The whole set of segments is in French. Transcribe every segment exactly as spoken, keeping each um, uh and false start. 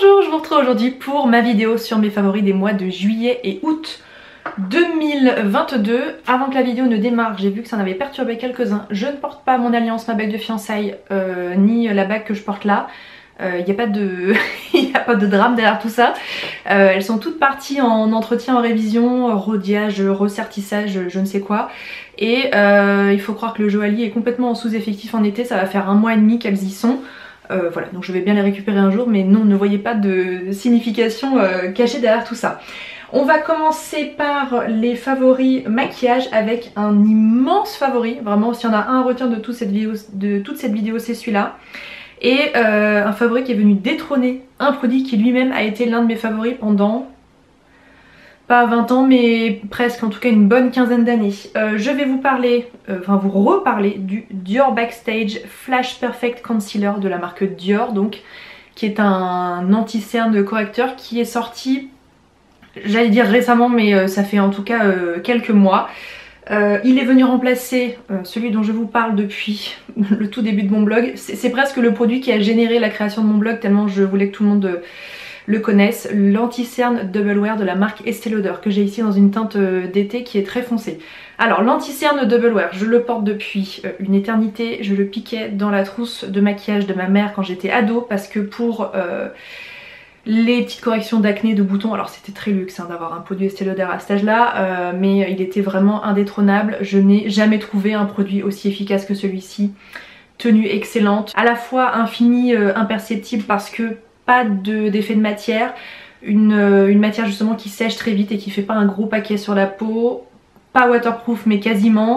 Bonjour, je vous retrouve aujourd'hui pour ma vidéo sur mes favoris des mois de juillet et août deux mille vingt-deux. Avant que la vidéo ne démarre, j'ai vu que ça en avait perturbé quelques-uns. Je ne porte pas mon alliance, ma bague de fiançailles, euh, ni la bague que je porte là. Il euh, n'y a pas de il n'y a pas de drame derrière tout ça. Euh, elles sont toutes parties en entretien, en révision, rodiage, ressertissage, je ne sais quoi. Et euh, il faut croire que le joaillier est complètement en sous-effectif en été, ça va faire un mois et demi qu'elles y sont. Euh, voilà, donc je vais bien les récupérer un jour, mais non, ne voyez pas de signification euh, cachée derrière tout ça. On va commencer par les favoris maquillage avec un immense favori. Vraiment, s'il y en a un à retenir de toute cette vidéo, de toute cette vidéo, c'est celui-là. Et euh, un favori qui est venu détrôner un produit qui lui-même a été l'un de mes favoris pendant pas vingt ans, mais presque, en tout cas une bonne quinzaine d'années. Euh, je vais vous parler, euh, enfin vous reparler du Dior Backstage Flash Perfect Concealer de la marque Dior, donc qui est un anti-cerne correcteur qui est sorti, j'allais dire récemment, mais euh, ça fait en tout cas euh, quelques mois. Euh, il est venu remplacer euh, celui dont je vous parle depuis le tout début de mon blog. C'est presque le produit qui a généré la création de mon blog, tellement je voulais que tout le monde euh, le connaisse. L'anti-cerne Double Wear de la marque Estée Lauder, que j'ai ici dans une teinte euh, d'été qui est très foncée. Alors l'anti-cerne Double Wear, je le porte depuis euh, une éternité. Je le piquais dans la trousse de maquillage de ma mère quand j'étais ado, parce que pour... Euh, les petites corrections d'acné, de boutons, alors c'était très luxe hein, d'avoir un produit Estée Lauder à cet âge-là, euh, mais il était vraiment indétrônable. Je n'ai jamais trouvé un produit aussi efficace que celui-ci. Tenue excellente, à la fois infini, euh, imperceptible parce que pas d'effet de, de matière, une, euh, une matière justement qui sèche très vite et qui fait pas un gros paquet sur la peau, pas waterproof mais quasiment.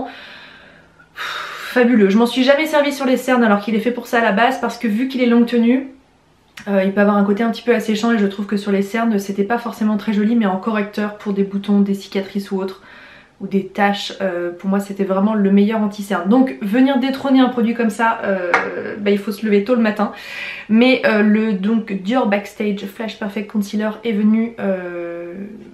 Pff, fabuleux, je m'en suis jamais servi sur les cernes alors qu'il est fait pour ça à la base, parce que vu qu'il est longue tenue, Euh, il peut avoir un côté un petit peu asséchant et je trouve que sur les cernes c'était pas forcément très joli, mais en correcteur pour des boutons, des cicatrices ou autres, ou des taches, euh, pour moi c'était vraiment le meilleur anti-cerne. Donc venir détrôner un produit comme ça, euh, bah, il faut se lever tôt le matin. Mais euh, le donc Dior Backstage Flash Perfect Concealer est venu euh,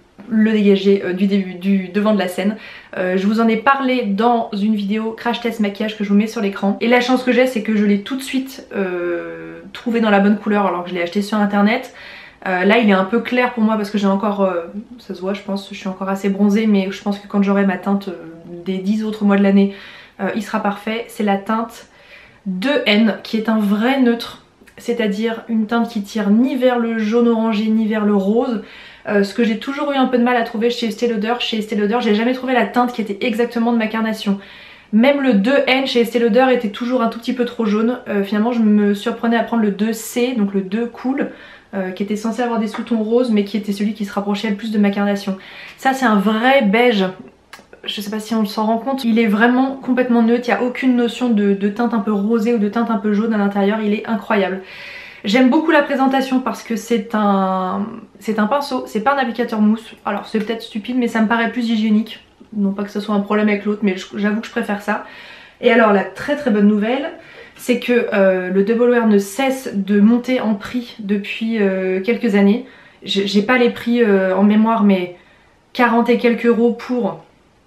le dégager euh, du, début, du devant de la scène. Euh, je vous en ai parlé dans une vidéo crash test maquillage que je vous mets sur l'écran. Et la chance que j'ai, c'est que je l'ai tout de suite euh, trouvé dans la bonne couleur alors que je l'ai acheté sur internet. Euh, là il est un peu clair pour moi parce que j'ai encore, euh, ça se voit je pense, je suis encore assez bronzée, mais je pense que quand j'aurai ma teinte euh, des dix autres mois de l'année, euh, il sera parfait. C'est la teinte deux N qui est un vrai neutre, c'est-à-dire une teinte qui tire ni vers le jaune orangé ni vers le rose. Euh, ce que j'ai toujours eu un peu de mal à trouver chez Estée Lauder. Chez Estée Lauder, j'ai jamais trouvé la teinte qui était exactement de ma carnation. Même le deux N chez Estée Lauder était toujours un tout petit peu trop jaune. Euh, finalement, je me surprenais à prendre le deux C, donc le deux Cool, euh, qui était censé avoir des sous-tons roses, mais qui était celui qui se rapprochait le plus de ma carnation. Ça, c'est un vrai beige. Je sais pas si on s'en rend compte. Il est vraiment complètement neutre. Il n'y a aucune notion de, de teinte un peu rosée ou de teinte un peu jaune à l'intérieur. Il est incroyable. J'aime beaucoup la présentation parce que c'est un, c'est un pinceau, c'est pas un applicateur mousse. Alors c'est peut-être stupide, mais ça me paraît plus hygiénique. Non pas que ce soit un problème avec l'autre, mais j'avoue que je préfère ça. Et alors la très très bonne nouvelle, c'est que euh, le Double Wear ne cesse de monter en prix depuis euh, quelques années. J'ai pas les prix euh, en mémoire, mais quarante et quelques euros pour...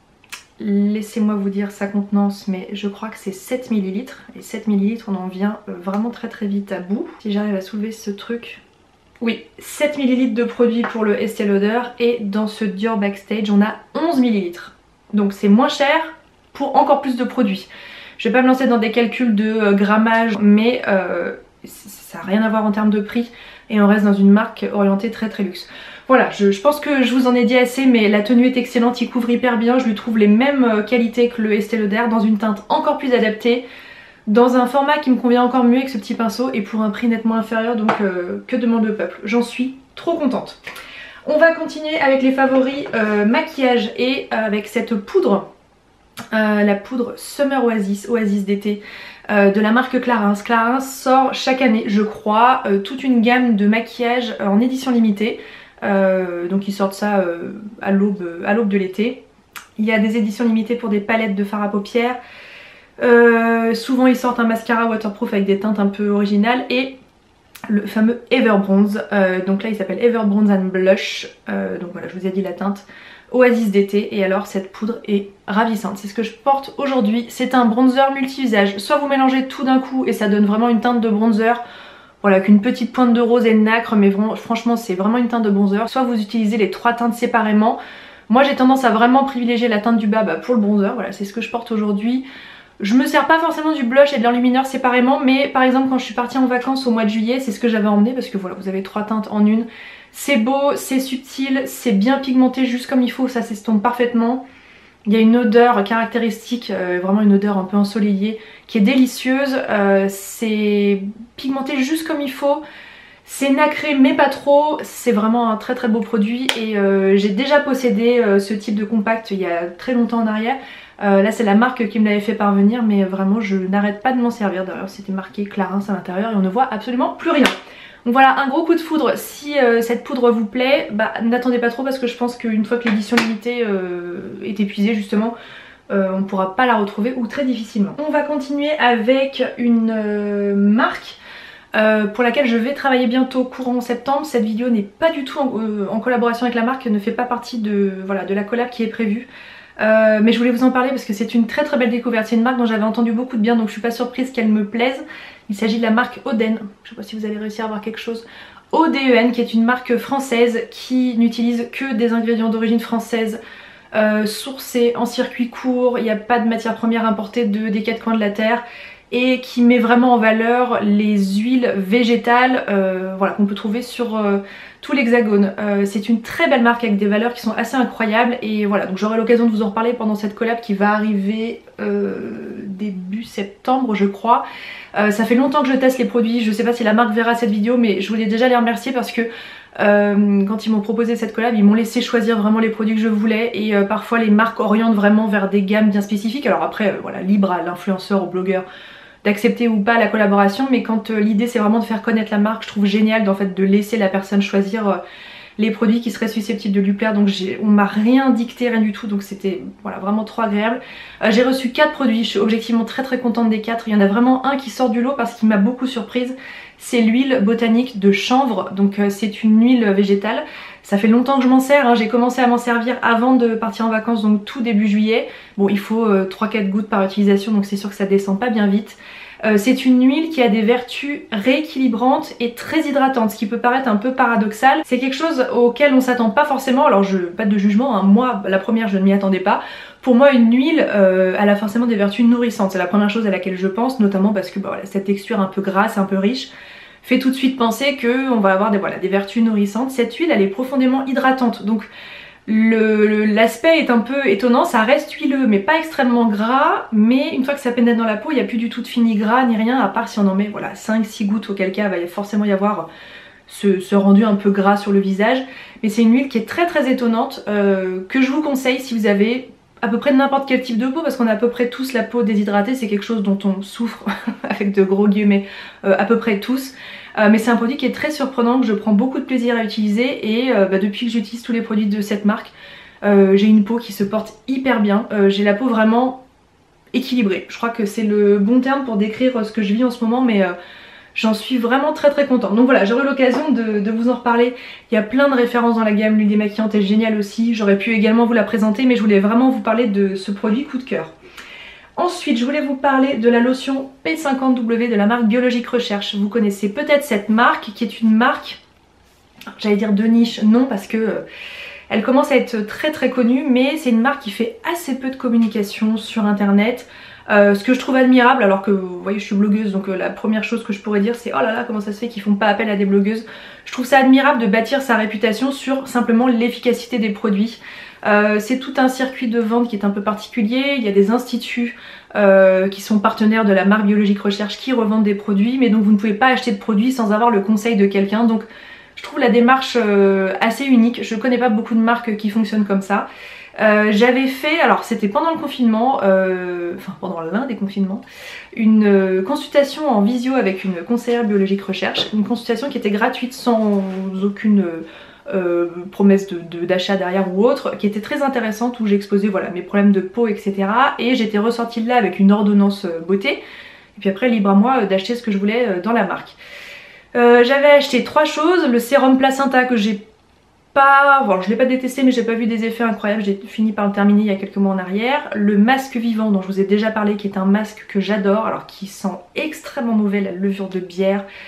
Laissez-moi vous dire sa contenance, mais je crois que c'est sept millilitres. Et sept millilitres, on en vient vraiment très très vite à bout. Si j'arrive à soulever ce truc... Oui, sept millilitres de produit pour le Estée Lauder. Et dans ce Dior Backstage, on a onze millilitres. Donc c'est moins cher pour encore plus de produits. Je vais pas me lancer dans des calculs de grammage, mais euh, ça n'a rien à voir en termes de prix. Et on reste dans une marque orientée très très luxe. Voilà, je, je pense que je vous en ai dit assez, mais la tenue est excellente, il couvre hyper bien. Je lui trouve les mêmes qualités que le Estée Lauder, dans une teinte encore plus adaptée, dans un format qui me convient encore mieux avec ce petit pinceau et pour un prix nettement inférieur, donc euh, que demande le peuple. J'en suis trop contente. On va continuer avec les favoris euh, maquillage et euh, avec cette poudre, euh, la poudre Summer Oasis, Oasis d'été. Euh, de la marque Clarins. Clarins sort chaque année, je crois, euh, toute une gamme de maquillage euh, en édition limitée. Euh, donc ils sortent ça euh, à l'aube à l'aube de l'été. Il y a des éditions limitées pour des palettes de fard à paupières. Euh, souvent ils sortent un mascara waterproof avec des teintes un peu originales et le fameux Ever Bronze. Euh, donc là il s'appelle Ever Bronze and Blush. Euh, donc voilà, je vous ai dit la teinte Oasis d'été. Et alors cette poudre est ravissante, c'est ce que je porte aujourd'hui. C'est un bronzer multi-usage, soit vous mélangez tout d'un coup et ça donne vraiment une teinte de bronzer. voilà, qu'une petite pointe de rose et de nacre, mais vraiment, franchement c'est vraiment une teinte de bronzer. Soit vous utilisez les trois teintes séparément. Moi j'ai tendance à vraiment privilégier la teinte du bas bah, pour le bronzer, voilà c'est ce que je porte aujourd'hui. Je me sers pas forcément du blush et de l'enlumineur séparément, mais par exemple quand je suis partie en vacances au mois de juillet, c'est ce que j'avais emmené parce que voilà, vous avez trois teintes en une. C'est beau, c'est subtil, c'est bien pigmenté juste comme il faut, ça s'estompe parfaitement. Il y a une odeur caractéristique, euh, vraiment une odeur un peu ensoleillée qui est délicieuse. Euh, c'est pigmenté juste comme il faut. C'est nacré mais pas trop, c'est vraiment un très très beau produit et euh, j'ai déjà possédé euh, ce type de compact il y a très longtemps en arrière. Euh, là c'est la marque qui me l'avait fait parvenir mais vraiment je n'arrête pas de m'en servir. D'ailleurs c'était marqué Clarins à l'intérieur et on ne voit absolument plus rien. Donc voilà, un gros coup de foudre. Si euh, cette poudre vous plaît, bah n'attendez pas trop parce que je pense qu'une fois que l'édition limitée euh, est épuisée justement, euh, on ne pourra pas la retrouver ou très difficilement. On va continuer avec une euh, marque Euh, pour laquelle je vais travailler bientôt courant septembre. Cette vidéo n'est pas du tout en, euh, en collaboration avec la marque, ne fait pas partie de, voilà, de la collab qui est prévue. Euh, mais je voulais vous en parler parce que c'est une très très belle découverte. C'est une marque dont j'avais entendu beaucoup de bien donc je suis pas surprise qu'elle me plaise. Il s'agit de la marque Oden. Je sais pas si vous allez réussir à voir quelque chose. O D E N qui est une marque française qui n'utilise que des ingrédients d'origine française. Euh, sourcés en circuit court, il n'y a pas de matière première importée de, des quatre coins de la terre. Et qui met vraiment en valeur les huiles végétales euh, voilà, qu'on peut trouver sur euh, tout l'hexagone. Euh, c'est une très belle marque avec des valeurs qui sont assez incroyables et voilà, donc j'aurai l'occasion de vous en reparler pendant cette collab qui va arriver euh, début septembre je crois. Euh, ça fait longtemps que je teste les produits, je sais pas si la marque verra cette vidéo mais je voulais déjà les remercier parce que Euh, quand ils m'ont proposé cette collab, ils m'ont laissé choisir vraiment les produits que je voulais et euh, parfois les marques orientent vraiment vers des gammes bien spécifiques. Alors après, euh, voilà, libre à l'influenceur, au blogueur d'accepter ou pas la collaboration, mais quand euh, l'idée c'est vraiment de faire connaître la marque, je trouve génial d'en fait de laisser la personne choisir euh, les produits qui seraient susceptibles de lui plaire. Donc on m'a rien dicté, rien du tout, donc c'était voilà, vraiment trop agréable. Euh, j'ai reçu quatre produits, je suis objectivement très très contente des quatre. Il y en a vraiment un qui sort du lot parce qu'il m'a beaucoup surprise. C'est l'huile botanique de chanvre, donc euh, c'est une huile végétale. Ça fait longtemps que je m'en sers, hein. J'ai commencé à m'en servir avant de partir en vacances, donc tout début juillet. Bon, il faut euh, trois quatre gouttes par utilisation, donc c'est sûr que ça descend pas bien vite. Euh, c'est une huile qui a des vertus rééquilibrantes et très hydratantes, ce qui peut paraître un peu paradoxal. C'est quelque chose auquel on s'attend pas forcément, alors je, pas de jugement, hein. Moi la première je ne m'y attendais pas. Pour moi une huile, euh, elle a forcément des vertus nourrissantes, c'est la première chose à laquelle je pense, notamment parce que bah, voilà, cette texture un peu grasse, un peu riche, fait tout de suite penser qu'on va avoir des, voilà, des vertus nourrissantes. Cette huile elle est profondément hydratante, donc l'aspect est un peu étonnant, ça reste huileux mais pas extrêmement gras, mais une fois que ça pénètre dans la peau il n'y a plus du tout de fini gras ni rien, à part si on en met voilà, cinq six gouttes, auquel cas il va forcément y avoir ce, ce rendu un peu gras sur le visage. Mais c'est une huile qui est très très étonnante, euh, que je vous conseille si vous avez à peu près n'importe quel type de peau, parce qu'on a à peu près tous la peau déshydratée, c'est quelque chose dont on souffre avec de gros guillemets, euh, à peu près tous. Euh, mais c'est un produit qui est très surprenant, que je prends beaucoup de plaisir à utiliser et euh, bah, depuis que j'utilise tous les produits de cette marque, euh, j'ai une peau qui se porte hyper bien. Euh, j'ai la peau vraiment équilibrée. Je crois que c'est le bon terme pour décrire ce que je vis en ce moment, mais euh, j'en suis vraiment très très contente. Donc voilà, j'aurai l'occasion de, de vous en reparler. Il y a plein de références dans la gamme, l'huile démaquillante est géniale aussi. J'aurais pu également vous la présenter, mais je voulais vraiment vous parler de ce produit coup de cœur. Ensuite, je voulais vous parler de la lotion P cinquante W de la marque Biologique Recherche. Vous connaissez peut-être cette marque qui est une marque, j'allais dire de niche, non parce que euh, elle commence à être très très connue, mais c'est une marque qui fait assez peu de communication sur internet. Euh, ce que je trouve admirable, alors que vous voyez je suis blogueuse, donc euh, la première chose que je pourrais dire c'est oh là là comment ça se fait qu'ils font pas appel à des blogueuses. Je trouve ça admirable de bâtir sa réputation sur simplement l'efficacité des produits. Euh, c'est tout un circuit de vente qui est un peu particulier, il y a des instituts euh, qui sont partenaires de la marque Biologique Recherche qui revendent des produits, mais donc vous ne pouvez pas acheter de produits sans avoir le conseil de quelqu'un. Donc je trouve la démarche euh, assez unique, je connais pas beaucoup de marques qui fonctionnent comme ça. Euh, j'avais fait, alors c'était pendant le confinement, euh, enfin pendant l'un des confinements, une euh, consultation en visio avec une conseillère Biologique Recherche, une consultation qui était gratuite sans aucune euh, promesse d'achat de, de, derrière ou autre, qui était très intéressante, où j'exposais voilà, mes problèmes de peau et cetera. Et j'étais ressortie de là avec une ordonnance beauté, et puis après libre à moi d'acheter ce que je voulais dans la marque. Euh, j'avais acheté trois choses, le sérum placenta que j'ai pas, bon, je l'ai pas détesté mais j'ai pas vu des effets incroyables, j'ai fini par le terminer il y a quelques mois en arrière. Le masque vivant dont je vous ai déjà parlé, qui est un masque que j'adore, alors qui sent extrêmement mauvais la levure de bière,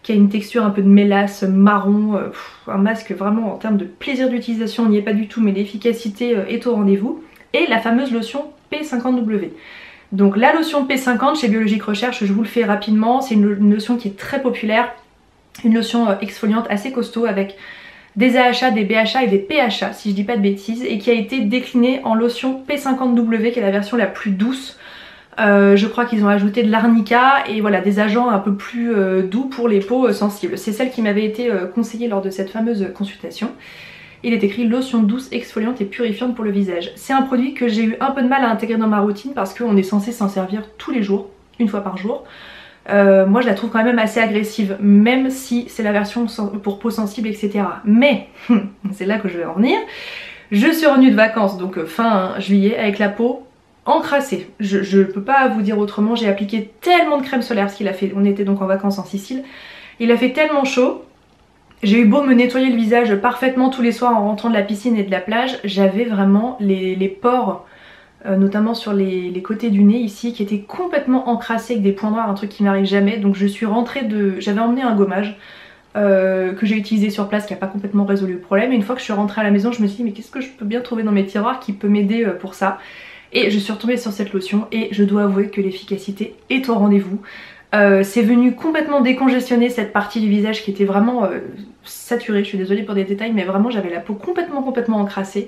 qui a une texture un peu de mélasse marron, euh, pff, un masque vraiment en termes de plaisir d'utilisation, on n'y est pas du tout, mais l'efficacité euh, est au rendez-vous. Et la fameuse lotion P cinquante W. Donc la lotion P cinquante chez Biologique Recherche, je vous le fais rapidement, c'est une, une lotion qui est très populaire, une lotion euh, exfoliante assez costaud avec des A H A, des B H A et des P H A si je dis pas de bêtises, et qui a été déclinée en lotion P cinquante W qui est la version la plus douce. Euh, je crois qu'ils ont ajouté de l'arnica et voilà des agents un peu plus euh, doux pour les peaux euh, sensibles. C'est celle qui m'avait été euh, conseillée lors de cette fameuse consultation. Il est écrit lotion douce, exfoliante et purifiante pour le visage. C'est un produit que j'ai eu un peu de mal à intégrer dans ma routine parce qu'on est censé s'en servir tous les jours, une fois par jour. Euh, moi je la trouve quand même assez agressive, même si c'est la version pour peau sensible, et cetera. Mais, c'est là que je vais en venir, je suis revenue de vacances, donc fin juillet, avec la peau encrassée. Je ne peux pas vous dire autrement, j'ai appliqué tellement de crème solaire, parce qu'il a fait, on était donc en vacances en Sicile, il a fait tellement chaud, j'ai eu beau me nettoyer le visage parfaitement tous les soirs en rentrant de la piscine et de la plage, j'avais vraiment les, les pores, euh, notamment sur les, les côtés du nez ici, qui étaient complètement encrassés avec des points noirs, un truc qui m'arrive jamais. Donc je suis rentrée de... j'avais emmené un gommage euh, que j'ai utilisé sur place qui n'a pas complètement résolu le problème. Et une fois que je suis rentrée à la maison, je me suis dit mais qu'est-ce que je peux bien trouver dans mes tiroirs qui peut m'aider pour ça. Et je suis retombée sur cette lotion et je dois avouer que l'efficacité est au rendez-vous. Euh, c'est venu complètement décongestionner cette partie du visage qui était vraiment euh, saturée, je suis désolée pour des détails, mais vraiment j'avais la peau complètement complètement encrassée.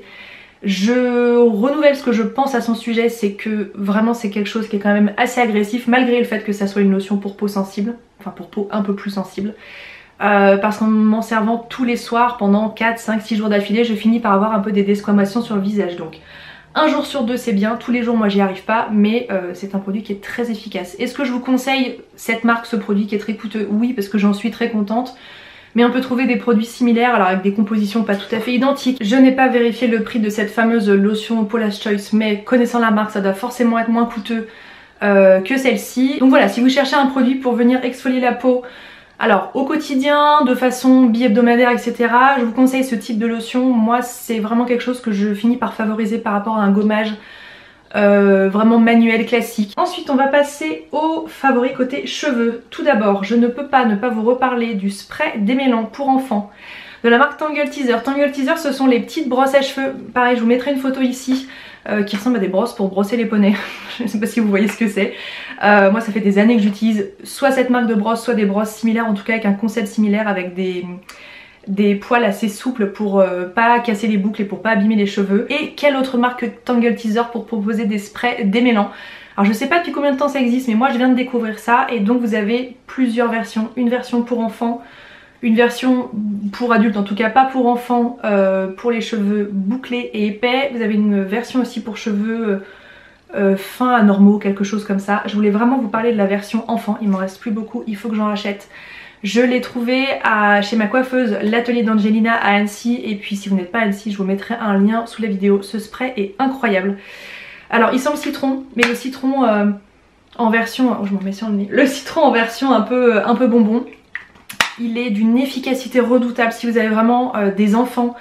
Je renouvelle ce que je pense à son sujet, c'est que vraiment c'est quelque chose qui est quand même assez agressif, malgré le fait que ça soit une lotion pour peau sensible, enfin pour peau un peu plus sensible. Euh, parce qu'en m'en servant tous les soirs pendant quatre, cinq, six jours d'affilée, je finis par avoir un peu des desquamations sur le visage. Donc un jour sur deux c'est bien, tous les jours moi j'y arrive pas, mais euh, c'est un produit qui est très efficace. Est-ce que je vous conseille cette marque, ce produit qui est très coûteux? Oui, parce que j'en suis très contente. Mais on peut trouver des produits similaires, alors avec des compositions pas tout à fait identiques. Je n'ai pas vérifié le prix de cette fameuse lotion Paula's Choice, mais connaissant la marque, ça doit forcément être moins coûteux euh, que celle-ci. Donc voilà, si vous cherchez un produit pour venir exfolier la peau, alors au quotidien, de façon bi-hebdomadaire, et cetera, je vous conseille ce type de lotion. Moi, c'est vraiment quelque chose que je finis par favoriser par rapport à un gommage Euh, vraiment manuel classique. Ensuite on va passer au favori côté cheveux. Tout d'abord, je ne peux pas ne pas vous reparler du spray démêlant pour enfants de la marque Tangle Teezer. Tangle Teezer, ce sont les petites brosses à cheveux. Pareil, je vous mettrai une photo ici euh, qui ressemble à des brosses pour brosser les poneys. Je ne sais pas si vous voyez ce que c'est. Euh, moi ça fait des années que j'utilise soit cette marque de brosse, soit des brosses similaires, en tout cas avec un concept similaire, avec des... des poils assez souples pour euh, pas casser les boucles et pour pas abîmer les cheveux. Et quelle autre marque que Tangle Teezer pour proposer des sprays démêlants. Alors je sais pas depuis combien de temps ça existe, mais moi je viens de découvrir ça. Et donc vous avez plusieurs versions, une version pour enfants, une version pour adultes, en tout cas pas pour enfants, euh, pour les cheveux bouclés et épais. Vous avez une version aussi pour cheveux euh, fins à normaux, quelque chose comme ça. Je voulais vraiment vous parler de la version enfant, il m'en reste plus beaucoup, il faut que j'en rachète. Je l'ai trouvé à, chez ma coiffeuse, l'atelier d'Angelina à Annecy. Et puis si vous n'êtes pas à Annecy, je vous mettrai un lien sous la vidéo. Ce spray est incroyable. Alors il sent le citron, mais le citron euh, en version... Oh, je m'en mets sur le nez. Le citron en version un peu, un peu bonbon. Il est d'une efficacité redoutable. Si vous avez vraiment euh, des enfants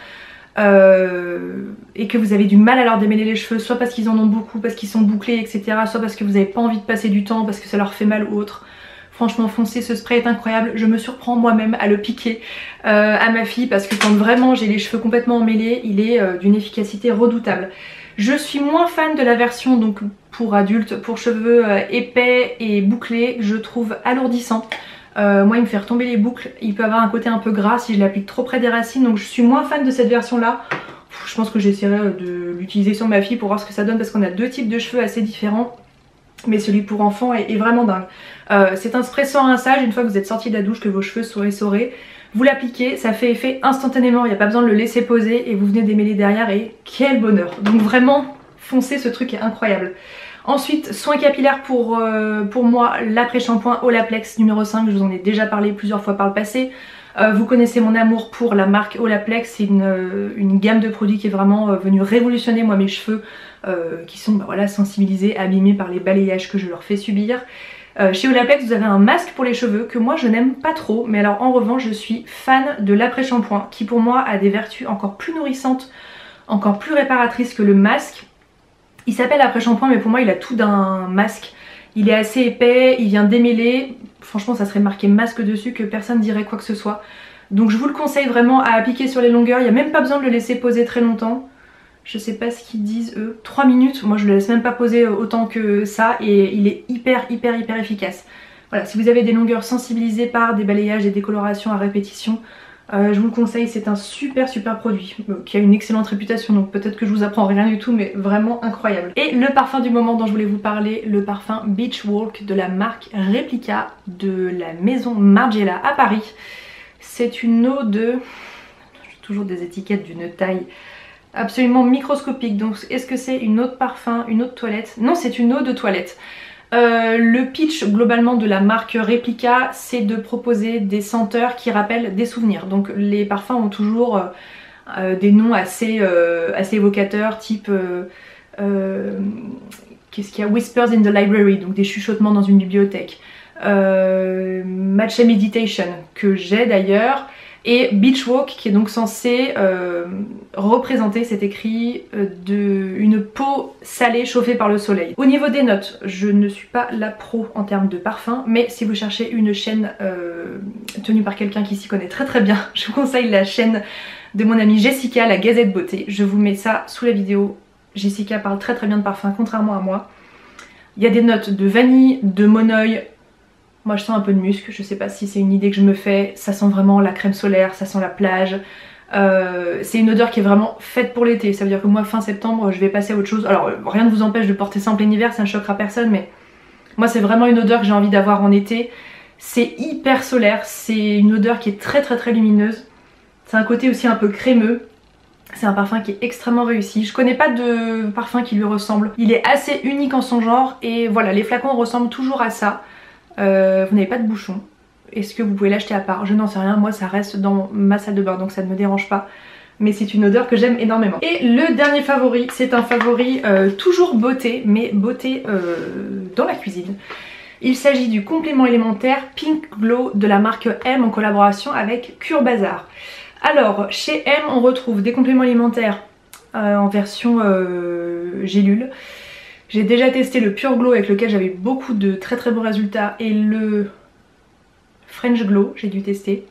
euh, et que vous avez du mal à leur démêler les cheveux, soit parce qu'ils en ont beaucoup, parce qu'ils sont bouclés, et cetera. Soit parce que vous n'avez pas envie de passer du temps, parce que ça leur fait mal ou autre. Franchement foncez, ce spray est incroyable. Je me surprends moi-même à le piquer euh, à ma fille parce que quand vraiment j'ai les cheveux complètement emmêlés, il est euh, d'une efficacité redoutable. Je suis moins fan de la version donc pour adultes, pour cheveux euh, épais et bouclés, je trouve alourdissant. Euh, moi il me fait retomber les boucles, il peut avoir un côté un peu gras si je l'applique trop près des racines, donc je suis moins fan de cette version là. Je pense que j'essaierai de l'utiliser sur ma fille pour voir ce que ça donne parce qu'on a deux types de cheveux assez différents. Mais celui pour enfants est, est vraiment dingue. Euh, c'est un spray sans rinçage, une fois que vous êtes sorti de la douche, que vos cheveux sont essorés, vous l'appliquez, ça fait effet instantanément, il n'y a pas besoin de le laisser poser et vous venez démêler derrière et quel bonheur. Donc vraiment, foncez, ce truc est incroyable. Ensuite, soin capillaire pour, euh, pour moi, l'après-shampoing Olaplex numéro cinq, je vous en ai déjà parlé plusieurs fois par le passé. Euh, vous connaissez mon amour pour la marque Olaplex, c'est une, euh, une gamme de produits qui est vraiment euh, venue révolutionner moi mes cheveux euh, qui sont bah, voilà, sensibilisés, abîmés par les balayages que je leur fais subir. Euh, chez Olaplex vous avez un masque pour les cheveux que moi je n'aime pas trop, mais alors en revanche je suis fan de l'après-shampoing qui pour moi a des vertus encore plus nourrissantes, encore plus réparatrices que le masque. Il s'appelle après-shampoing mais pour moi il a tout d'un masque. Il est assez épais, il vient démêler. franchement ça serait marqué masque dessus que personne dirait quoi que ce soit. Donc je vous le conseille vraiment à appliquer sur les longueurs, il n'y a même pas besoin de le laisser poser très longtemps. Je sais pas ce qu'ils disent eux, trois minutes, moi je le laisse même pas poser autant que ça et il est hyper hyper hyper efficace. Voilà, si vous avez des longueurs sensibilisées par des balayages et des colorations à répétition, euh, je vous le conseille, c'est un super super produit euh, qui a une excellente réputation, donc peut-être que je vous apprends rien du tout, mais vraiment incroyable. Et le parfum du moment dont je voulais vous parler, le parfum Beach Walk de la marque Replica de la maison Margiela à Paris. C'est une eau de... J'ai toujours des étiquettes d'une taille absolument microscopique, donc est-ce que c'est une eau de parfum, une eau de toilette? Non, c'est une eau de toilette. Euh, le pitch globalement de la marque Replica, c'est de proposer des senteurs qui rappellent des souvenirs. Donc les parfums ont toujours euh, euh, des noms assez, euh, assez évocateurs, type euh, euh, qu'est-ce qu'il y a, Whispers in the Library, donc des chuchotements dans une bibliothèque, euh, Matcha Meditation que j'ai d'ailleurs, et Beach Walk qui est donc censé euh, représenter, c'est écrit, euh, de, une peau salée chauffée par le soleil. Au niveau des notes, je ne suis pas la pro en termes de parfum, mais si vous cherchez une chaîne euh, tenue par quelqu'un qui s'y connaît très très bien, je vous conseille la chaîne de mon amie Jessica, la Gazette Beauté. Je vous mets ça sous la vidéo. Jessica parle très très bien de parfum, contrairement à moi. Il y a des notes de vanille, de monoeil. Moi je sens un peu de musc, je sais pas si c'est une idée que je me fais, ça sent vraiment la crème solaire, ça sent la plage. Euh, c'est une odeur qui est vraiment faite pour l'été, ça veut dire que moi fin septembre je vais passer à autre chose. Alors rien ne vous empêche de porter ça en plein hiver, ça ne choquera personne, mais moi c'est vraiment une odeur que j'ai envie d'avoir en été. C'est hyper solaire, c'est une odeur qui est très très très lumineuse. C'est un côté aussi un peu crémeux. C'est un parfum qui est extrêmement réussi. Je connais pas de parfum qui lui ressemble. Il est assez unique en son genre et voilà, les flacons ressemblent toujours à ça. Euh, vous n'avez pas de bouchon. Est-ce que vous pouvez l'acheter à part? Je n'en sais rien, moi ça reste dans ma salle de bain donc ça ne me dérange pas. Mais c'est une odeur que j'aime énormément. Et le dernier favori, c'est un favori euh, toujours beauté, mais beauté euh, dans la cuisine. Il s'agit du complément élémentaire Pink Glow de la marque M en collaboration avec Cure Bazar. Alors chez M on retrouve des compléments alimentaires euh, en version euh, gélule. J'ai déjà testé le Pure Glow avec lequel j'avais beaucoup de très très bons résultats et le French Glow, j'ai dû tester.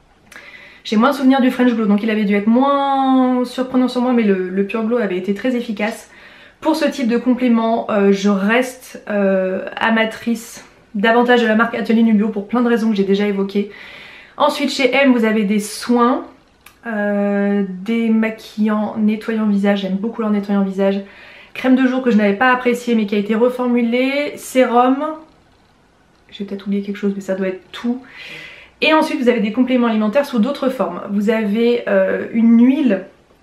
J'ai moins de souvenirs du French Glow donc il avait dû être moins surprenant sur moi, mais le, le Pure Glow avait été très efficace. Pour ce type de complément, euh, je reste euh, amatrice davantage de la marque Atelier Nubio pour plein de raisons que j'ai déjà évoquées. Ensuite chez M vous avez des soins, euh, démaquillants, nettoyants visage, j'aime beaucoup leur nettoyant visage. Crème de jour que je n'avais pas appréciée mais qui a été reformulée, sérum, j'ai peut-être oublié quelque chose mais ça doit être tout. Et ensuite vous avez des compléments alimentaires sous d'autres formes. Vous avez euh, une huile,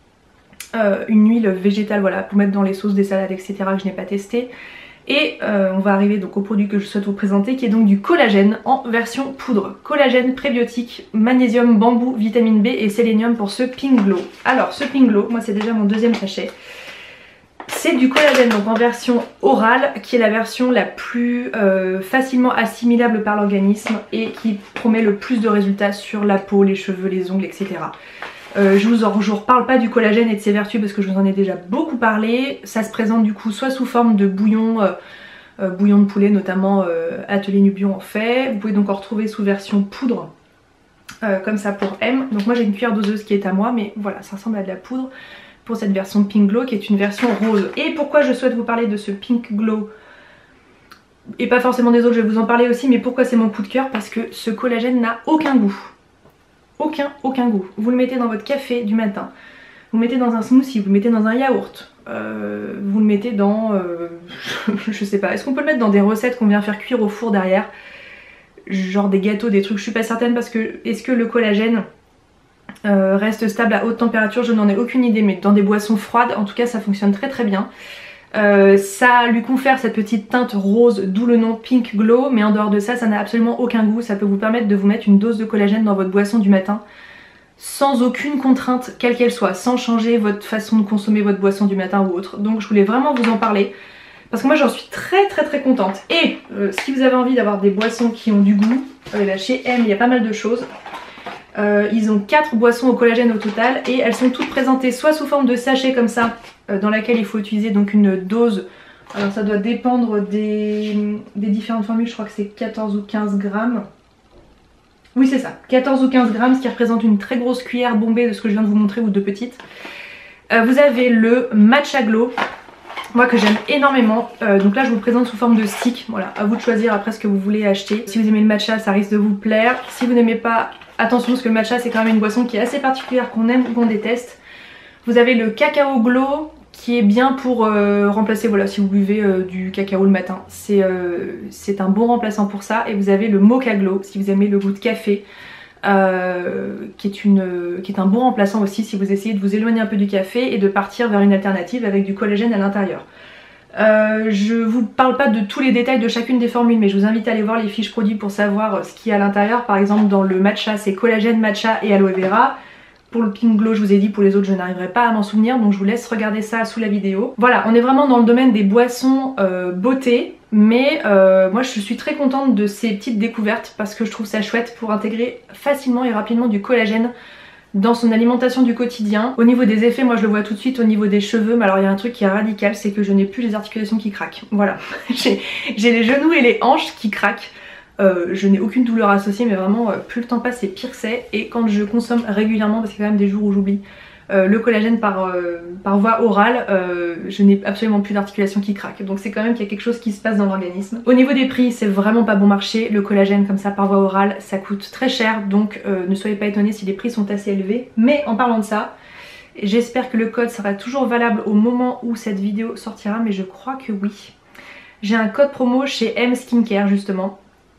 euh, une huile végétale voilà, pour mettre dans les sauces des salades et cetera que je n'ai pas testé. Et euh, on va arriver donc au produit que je souhaite vous présenter qui est donc du collagène en version poudre. Collagène prébiotique, magnésium, bambou, vitamine B et sélénium pour ce Pink Glow. Alors ce Pink Glow, moi c'est déjà mon deuxième sachet. C'est du collagène donc en version orale qui est la version la plus euh, facilement assimilable par l'organisme et qui promet le plus de résultats sur la peau, les cheveux, les ongles, et cetera. Euh, je vous en je vous reparle pas du collagène et de ses vertus parce que je vous en ai déjà beaucoup parlé. Ça se présente du coup soit sous forme de bouillon, euh, euh, bouillon de poulet notamment, euh, Atelier Nubio en fait. Vous pouvez donc en retrouver sous version poudre, euh, comme ça pour M. Donc moi j'ai une cuillère doseuse qui est à moi, mais voilà, ça ressemble à de la poudre pour cette version Pink Glow qui est une version rose. Et pourquoi je souhaite vous parler de ce Pink Glow et pas forcément des autres, je vais vous en parler aussi, mais pourquoi c'est mon coup de cœur? Parce que ce collagène n'a aucun goût. Aucun, aucun goût. Vous le mettez dans votre café du matin, vous le mettez dans un smoothie, vous le mettez dans un yaourt, euh, vous le mettez dans... Euh, je sais pas, est-ce qu'on peut le mettre dans des recettes qu'on vient faire cuire au four derrière? Genre des gâteaux, des trucs, je suis pas certaine parce que est-ce que le collagène euh, reste stable à haute température? Je n'en ai aucune idée, mais dans des boissons froides, en tout cas ça fonctionne très très bien. Euh, ça lui confère cette petite teinte rose, d'où le nom Pink Glow, mais en dehors de ça, ça n'a absolument aucun goût. Ça peut vous permettre de vous mettre une dose de collagène dans votre boisson du matin sans aucune contrainte, quelle qu'elle soit, sans changer votre façon de consommer votre boisson du matin ou autre. Donc je voulais vraiment vous en parler parce que moi j'en suis très très très contente. Et euh, si vous avez envie d'avoir des boissons qui ont du goût, euh, là, chez M il y a pas mal de choses. Euh, ils ont quatre boissons au collagène au total et elles sont toutes présentées soit sous forme de sachet comme ça, euh, dans laquelle il faut utiliser donc une dose Alors ça doit dépendre des, des différentes formules, je crois que c'est quatorze ou quinze grammes. Oui c'est ça, quatorze ou quinze grammes, ce qui représente une très grosse cuillère bombée de ce que je viens de vous montrer ou de petites. Euh, vous avez le Matcha Glow, moi que j'aime énormément, euh, donc là je vous le présente sous forme de stick, voilà, à vous de choisir après ce que vous voulez acheter. Si vous aimez le matcha ça risque de vous plaire, si vous n'aimez pas, attention parce que le matcha c'est quand même une boisson qui est assez particulière, qu'on aime ou qu'on déteste. Vous avez le Cacao Glow qui est bien pour euh, remplacer, voilà, si vous buvez euh, du cacao le matin, c'est euh, c'est un bon remplaçant pour ça. Et vous avez le Mocha Glow si vous aimez le goût de café. Euh, qui, est une, qui est un bon remplaçant aussi si vous essayez de vous éloigner un peu du café et de partir vers une alternative avec du collagène à l'intérieur. Euh, je vous parle pas de tous les détails de chacune des formules, mais je vous invite à aller voir les fiches produits pour savoir ce qu'il y a à l'intérieur. Par exemple dans le matcha c'est collagène, matcha et aloe vera. Pour le Pink Glow je vous ai dit, pour les autres je n'arriverai pas à m'en souvenir, donc je vous laisse regarder ça sous la vidéo. Voilà, on est vraiment dans le domaine des boissons euh, beauté, mais euh, moi je suis très contente de ces petites découvertes parce que je trouve ça chouette pour intégrer facilement et rapidement du collagène dans son alimentation du quotidien. Au niveau des effets, moi je le vois tout de suite au niveau des cheveux, mais alors il y a un truc qui est radical, c'est que je n'ai plus les articulations qui craquent. Voilà, j'ai les genoux et les hanches qui craquent. Euh, je n'ai aucune douleur associée, mais vraiment euh, plus le temps passe et pire c'est. Et quand je consomme régulièrement, parce qu'il y a quand même des jours où j'oublie euh, le collagène par, euh, par voie orale, euh, je n'ai absolument plus d'articulation qui craque. Donc c'est quand même qu'il y a quelque chose qui se passe dans l'organisme. Au niveau des prix, c'est vraiment pas bon marché. Le collagène comme ça par voie orale, ça coûte très cher, donc euh, ne soyez pas étonnés si les prix sont assez élevés. Mais en parlant de ça, j'espère que le code sera toujours valable au moment où cette vidéo sortira, mais je crois que oui. J'ai un code promo chez M Skincare justement,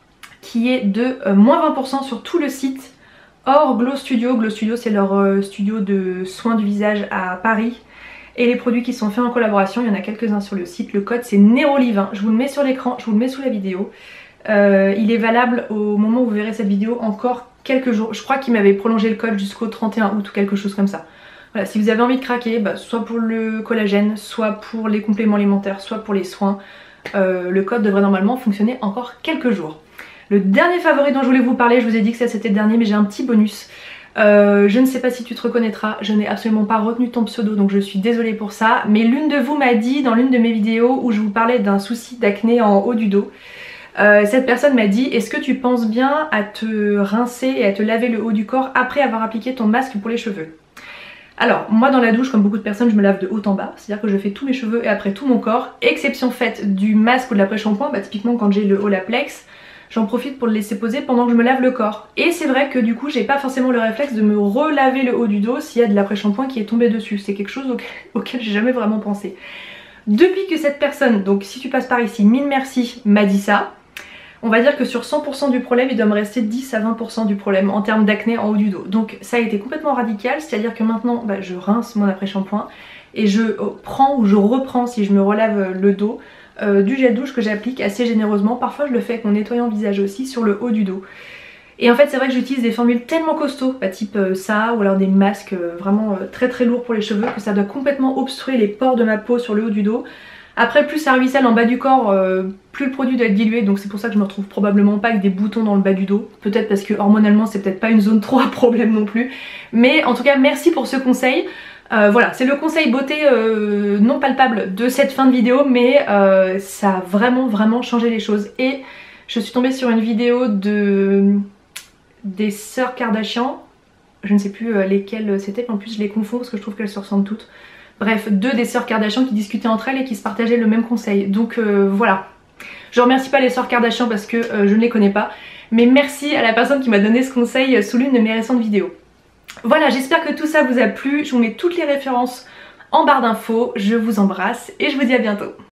qui est de euh, moins vingt pour cent sur tout le site hors Glow Studio. Glow Studio c'est leur euh, studio de soins du visage à Paris. Et les produits qui sont faits en collaboration, il y en a quelques-uns sur le site. Le code c'est Nerolive, je vous le mets sur l'écran, je vous le mets sous la vidéo. Euh, il est valable au moment où vous verrez cette vidéo encore quelques jours. Je crois qu'il m'avait prolongé le code jusqu'au trente et un août ou quelque chose comme ça. Voilà, si vous avez envie de craquer, bah, soit pour le collagène, soit pour les compléments alimentaires, soit pour les soins, euh, le code devrait normalement fonctionner encore quelques jours. Le dernier favori dont je voulais vous parler, je vous ai dit que ça c'était le dernier, mais j'ai un petit bonus. Euh, je ne sais pas si tu te reconnaîtras, je n'ai absolument pas retenu ton pseudo, donc je suis désolée pour ça. Mais l'une de vous m'a dit dans l'une de mes vidéos où je vous parlais d'un souci d'acné en haut du dos, euh, cette personne m'a dit: est-ce que tu penses bien à te rincer et à te laver le haut du corps après avoir appliqué ton masque pour les cheveux? Alors moi dans la douche, comme beaucoup de personnes, je me lave de haut en bas, c'est à dire que je fais tous mes cheveux et après tout mon corps, exception faite du masque ou de l'après-shampoing. Bah typiquement quand j'ai le Olaplex, j'en profite pour le laisser poser pendant que je me lave le corps. Et c'est vrai que du coup j'ai pas forcément le réflexe de me relaver le haut du dos s'il y a de l'après-shampoing qui est tombé dessus. C'est quelque chose auquel, auquel j'ai jamais vraiment pensé. Depuis que cette personne, donc si tu passes par ici, mille merci, m'a dit ça, on va dire que sur cent pour cent du problème il doit me rester dix à vingt pour cent du problème en termes d'acné en haut du dos. Donc ça a été complètement radical, c'est à dire que maintenant bah, je rince mon après-shampoing et je prends ou je reprends, si je me relave le dos, Euh, du gel douche que j'applique assez généreusement. Parfois je le fais avec mon nettoyant visage aussi sur le haut du dos. Et en fait c'est vrai que j'utilise des formules tellement costauds, bah, type euh, ça, ou alors des masques euh, vraiment euh, très très lourds pour les cheveux, que ça doit complètement obstruer les pores de ma peau sur le haut du dos. Après plus ça ruisselle en bas du corps, euh, plus le produit doit être dilué, donc c'est pour ça que je me retrouve probablement pas avec des boutons dans le bas du dos. Peut-être parce que hormonalement c'est peut-être pas une zone trop à problème non plus. Mais en tout cas merci pour ce conseil. Euh, voilà, c'est le conseil beauté euh, non palpable de cette fin de vidéo, mais euh, ça a vraiment vraiment changé les choses. Et je suis tombée sur une vidéo de des sœurs Kardashian, je ne sais plus euh, lesquelles c'était, mais en plus je les confonds parce que je trouve qu'elles se ressemblent toutes. Bref, deux des sœurs Kardashian qui discutaient entre elles et qui se partageaient le même conseil. Donc euh, voilà, je remercie pas les sœurs Kardashian parce que euh, je ne les connais pas, mais merci à la personne qui m'a donné ce conseil sous l'une de mes récentes vidéos. Voilà, j'espère que tout ça vous a plu, je vous mets toutes les références en barre d'infos, je vous embrasse et je vous dis à bientôt.